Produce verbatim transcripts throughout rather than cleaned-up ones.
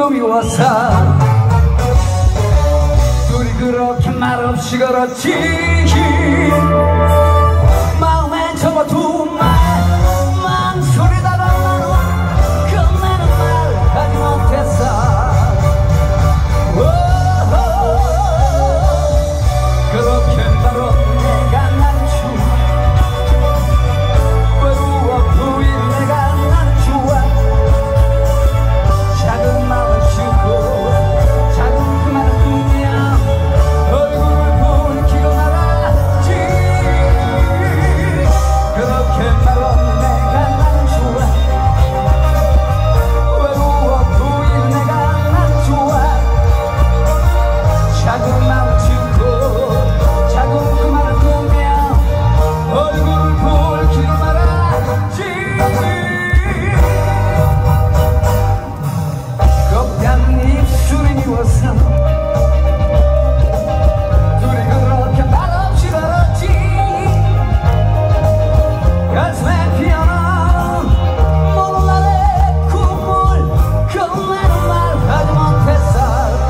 미워서 둘이 그렇게 말없이 걸었지. 마음에 접어둔 말 망설이다가 나는 끝내는 말 하지 못했어. 그렇게 바로 내가 난 좋아. 외로워 보인 내가 난 좋아. 작은 마음을 주고 작은 그만을 꾸며 얼굴을 붉히고 말았지. 그렇게 바로 내가 난 좋아. 외로워 보인 내가 난 좋아. 작은 마음을 주고 작은 그만을 꾸며 얼굴을 붉히고 말았지. 곱게 입술이 미워서 둘이 그렇게 말없이 걸었지. 가슴에 피어난 모든 날의 꿈을 끝내는 말 하지 못했어.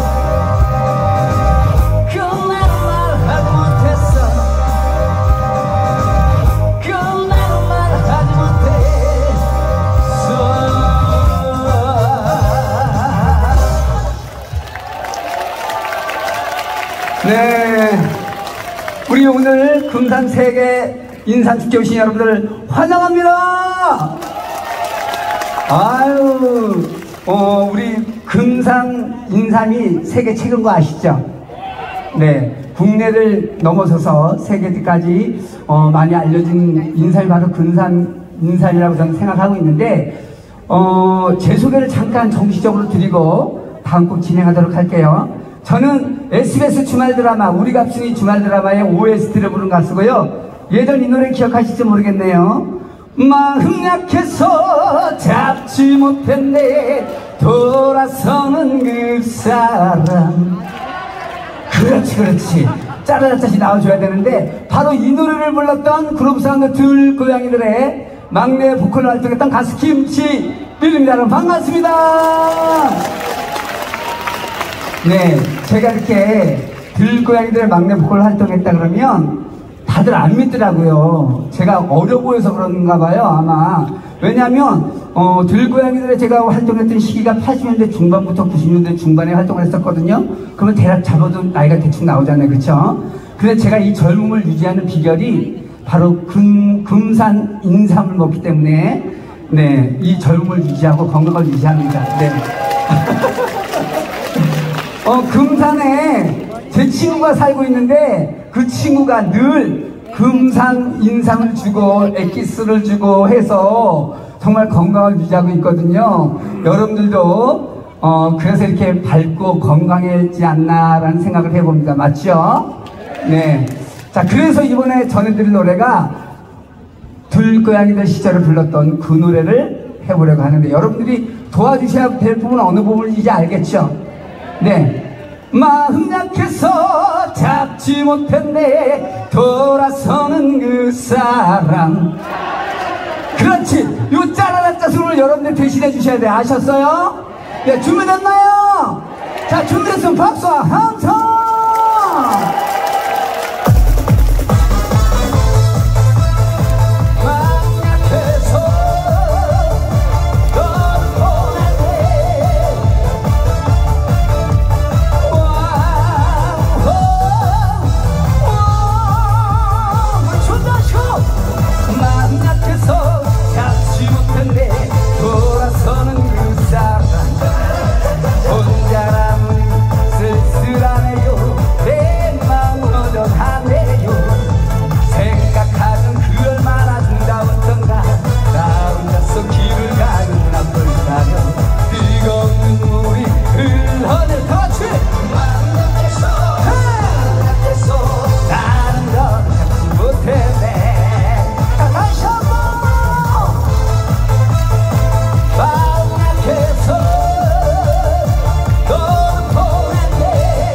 끝내는 말 하지 못했어. 끝내는 말 하지 못했어. 네, 우리 오늘 금산 세계 인삼축제 오신 여러분들 환영합니다. 아유, 어, 우리 금산 인삼이 세계 최고인 거 아시죠? 네, 국내를 넘어서서 세계까지 어, 많이 알려진 인삼이 바로 금산 인삼이라고 저는 생각하고 있는데, 어, 제 소개를 잠깐 정식적으로 드리고 다음 곡 진행하도록 할게요. 저는 에스비에스 주말 드라마 우리 갑순이 주말 드라마의 오에스티를 부른 가수고요. 예전 이 노래 기억하실지 모르겠네요. 마음 약해서 잡지 못했네 돌아서는 그 사람. 그렇지 그렇지, 짜라짜시 나와줘야 되는데 바로 이 노래를 불렀던 그룹 사운드 들고양이들의 막내 보컬로 활동했던 가수 김치밀입니다. 여러분 반갑습니다. 네, 제가 이렇게 들고양이들의 막내 보컬 활동했다 그러면 다들 안 믿더라고요. 제가 어려 보여서 그런가 봐요, 아마. 왜냐하면 어, 들고양이들의 제가 활동했던 시기가 팔십 년대 중반부터 구십 년대 중반에 활동을 했었거든요. 그러면 대략 잡아도 나이가 대충 나오잖아요, 그렇죠? 근데 제가 이 젊음을 유지하는 비결이 바로 금, 금산 인삼을 먹기 때문에 네, 이 젊음을 유지하고 건강을 유지합니다. 네. 어, 금산에 제 친구가 살고 있는데 그 친구가 늘 금산 인삼을 주고 엑기스를 주고 해서 정말 건강을 유지하고 있거든요. 여러분들도 어, 그래서 이렇게 밝고 건강해지지 않나라는 생각을 해봅니다. 맞죠? 네. 자, 그래서 이번에 전해드릴 노래가 들고양이들 시절에 불렀던 그 노래를 해보려고 하는데 여러분들이 도와주셔야 될 부분은 어느 부분인지 알겠죠? 네. 마음 약해서 잡지 못했네 돌아서는 그 사람. 그렇지, 요 짜라라짜 소리를 여러분들 대신해 주셔야 돼. 아셨어요? 네, 준비됐나요? 자, 준비됐으면 박수와 함성. 돌아서는 그 사람 혼자라면 쓸쓸하네요. 내 마음 허전하네요. 생각하던 그 얼마나 정다웠던가. 나 혼자서 길을 가는 앞을가며 뜨거운 눈물이 흘러내. 같이 마음 약해서 마음 약해서 다른 건 잡지 못했네. 다시 한번 마음 약해서 너를 보냈네.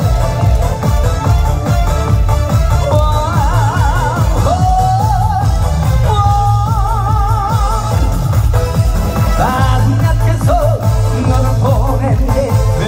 마음 약해서 너를 보냈네.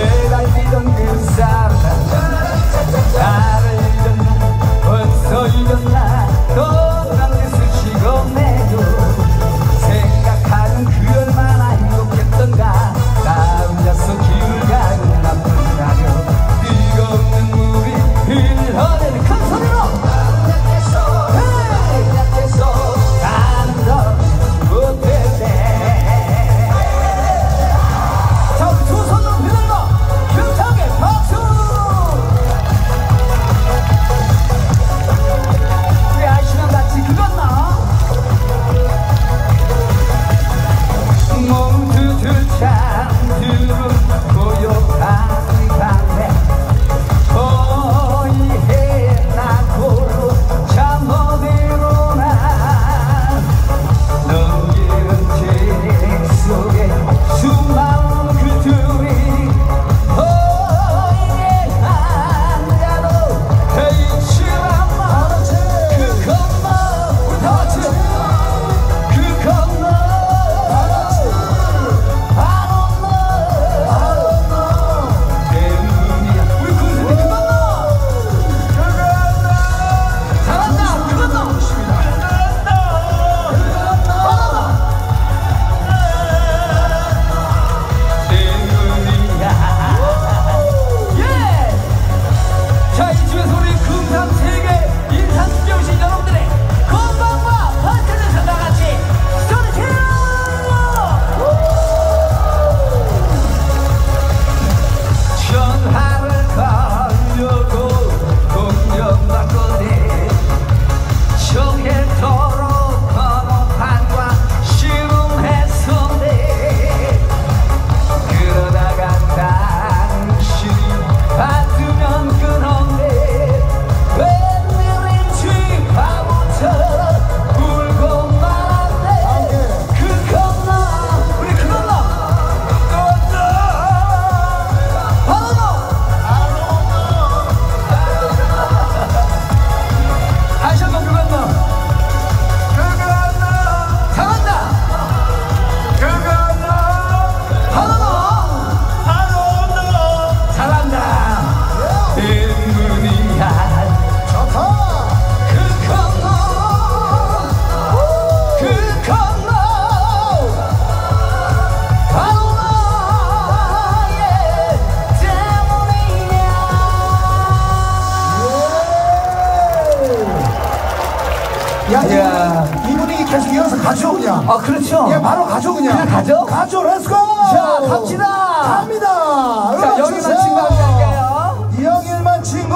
야, 이야. 이, 이 분위기 계속 이어서 가죠 그냥. 아, 그렇죠. 예, 바로 가죠 그냥. 그냥 가죠? 가죠. 렛츠고. 자, 갑시다. 갑니다. 자, 음악 여기만 주세요. 친구 함께할게요. 이영일만 친구.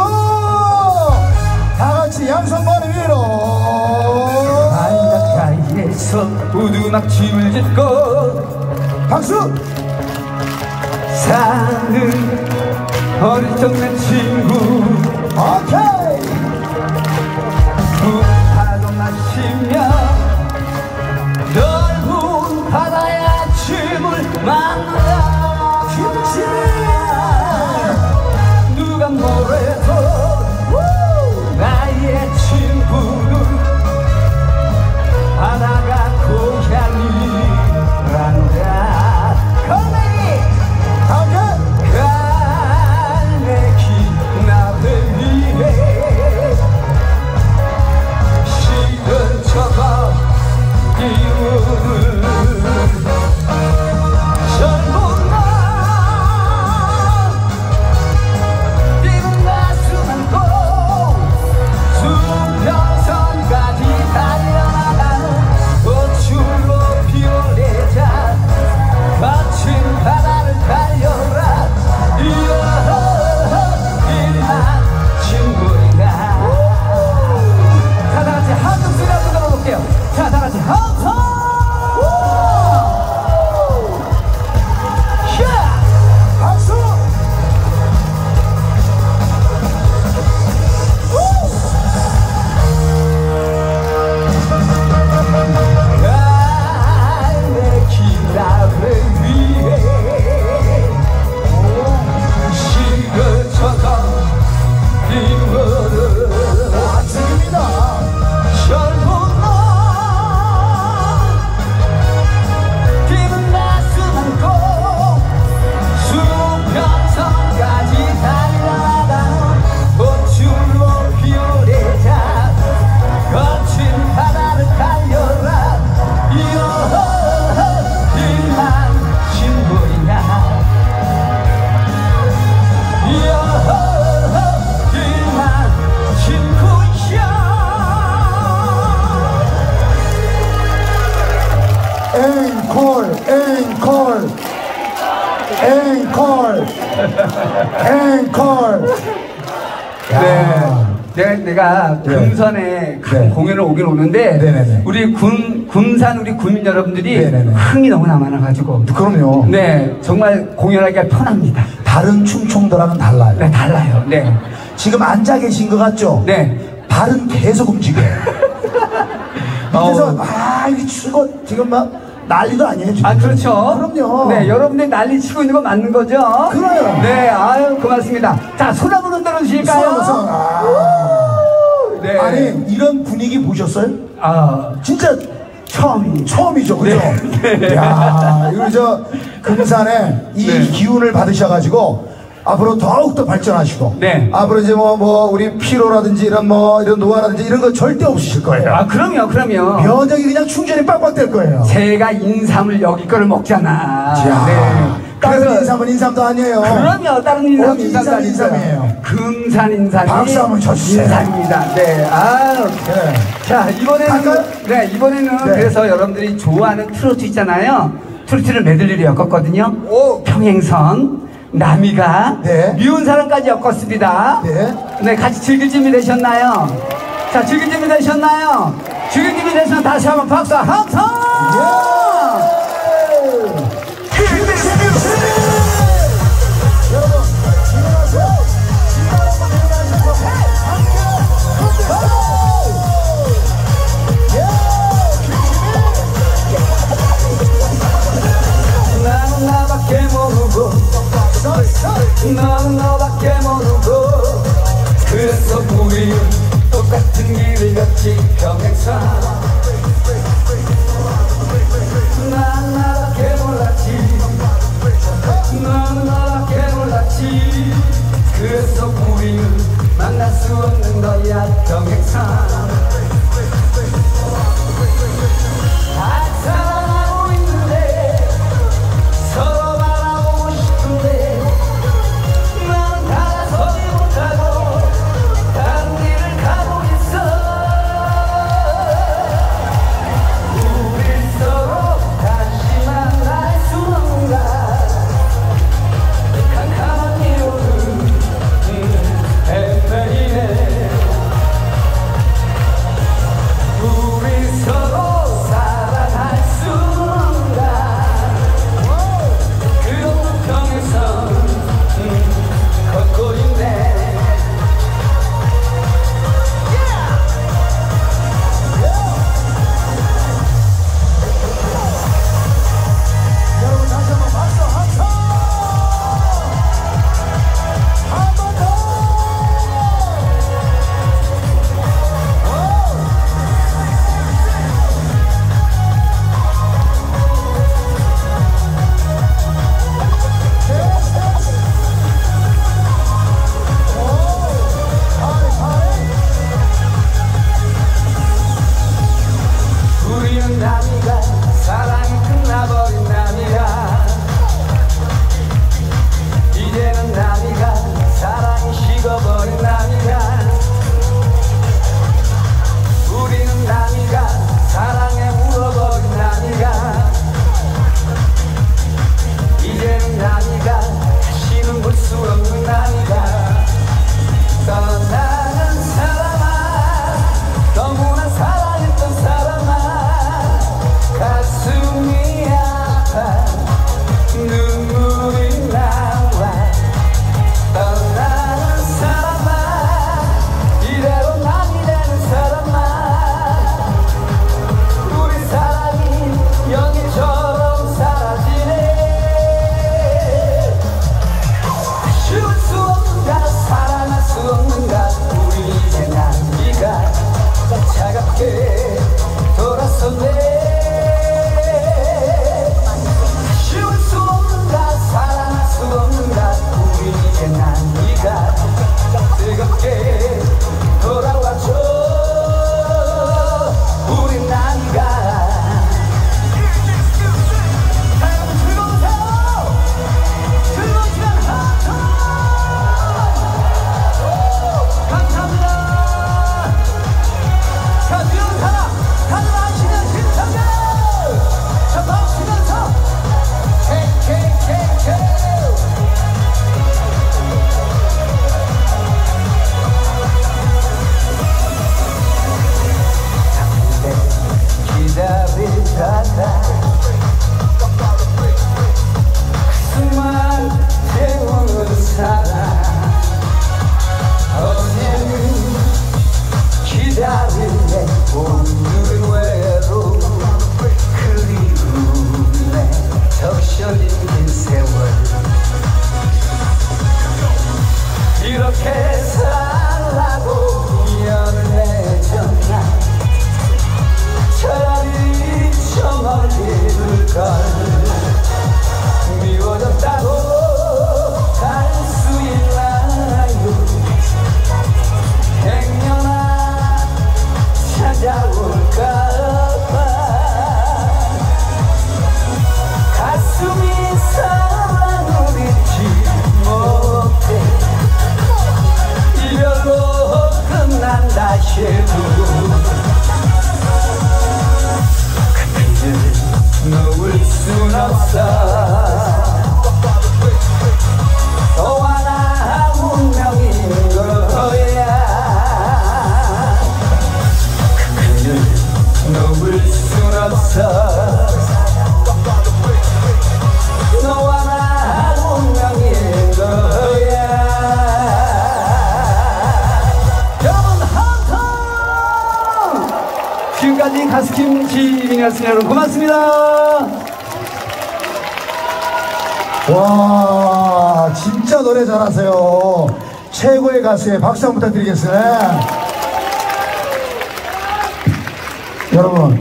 다 같이 양손만 위로. 바닷가에서 우두막춤을 짓고 박수. 사는 어릴 적 내 친구 오케이. 푸파도 마시며 넓은 바다의 아침을 만나다 누가 뭐래도 나의 친구는 바다가 고향이란다. 건강이 오케이. 갈매기 나를 위해 시근처럼 이루는 젊은 날 뛰는 가슴 안고 수평선까지 달려나가는 꽃으로 피어내자 거친 바다를 달려라 이어 일만 친구인가. 자, 다같이 한숨 소리 한번 들어볼게요. 자, 다같이 한숨. 박수. 갈매기 나를 위해 시그쳐서 이루는 아침입니다. 젊은 날 뛰는 가슴 안고 수평선까지 달려나가는 꽃으로 피어내자 거친 바다를 달려라 이어 일만 친구이냐 이어 일만 친구야. 앵콜, 앵콜, 앵콜, 앵콜. 네. 내, 내가 네. 금산에 가- 네. 공연을 오긴 오는데 네네네. 우리 군, 군산 우리 군민 여러분들이 네네네. 흥이 너무나 많아가지고 그럼요. 네 정말 공연하기가 편합니다. 다른 춤총들하고는 달라요. 네 달라요. 네. 지금 앉아 계신 것 같죠? 네. 발은 계속 움직여요. 밑에서 어. 아 이게 추고 지금 막 난리도 아니에요 지금. 아 그렇죠. 그럼요. 네 여러분들 난리 치고 있는 거 맞는 거죠? 그래요. 네 아유 고맙습니다. 자 손 한번 흔들어 주실까요? 수고하면서, 아. 네. 아니 이런 분위기 보셨어요? 아 진짜 처음입니다. 처음이죠, 그죠? 네. 야, 이거 저 금산에 이 네. 기운을 받으셔가지고 앞으로 더욱더 발전하시고, 네. 앞으로 이제 뭐, 뭐, 우리 피로라든지 이런 뭐, 이런 노화라든지 이런 거 절대 없으실 거예요. 아 그럼요 그럼요. 면역이 그냥 충전이 빡빡 될 거예요. 제가 인삼을 여기 거를 먹잖아. 자, 네. 다른 그래서- 인삼은 인삼도 아니에요. 그럼요 다른 인삼 어디 인삼 인삼이에요? 금산 인삼이 박수 한번 쳐주세요. 인삼입니다. 네. 아 네. 자 이번에는 갈까요? 네 이번에는 네. 그래서 여러분들이 좋아하는 트로트 있잖아요. 트로트를 메들리로 엮었거든요. 오. 평행선 남이가 네. 미운 사람까지 엮었습니다. 네. 네 같이 즐길 준비 되셨나요? 자 즐길 준비 되셨나요? 즐길 준비 되시면 다시 한번 박수 함성. 여러분, 일어나세요. 신나는 일어나셔서 함께 나는 나밖에 모르고 너는 너밖에 모르고 그래서 우리 똑같은 길을 걷지 평행선 난 나밖에 몰랐지 너는 너밖에 몰랐지 그래서 우리는 만날 수 없는 거야 평행선 사랑하고 있는데 서로 바라보고 싶은데 난 다가서지 못하고 다른 길을 가고 있어 이렇게 살라고 미련을 내줬나 차라리 저 멀리 둘걸 미워졌다고 갈 수 있나요 행여나 찾아올까봐 가슴이 사랑을 잊지 못해 이별로 끝난다 해도 그때를 놓을 순 없어 또 하나 운명인 거야 그를 놓을 순 없어 너와 나 운명인 거야 여러분 한통 지금까지 가스킴 지민이었습니다. 여러분 고맙습니다. 와, 진짜 노래 잘하세요. 최고의 가수의 박수 한번 부탁드리겠습니다. 여러분.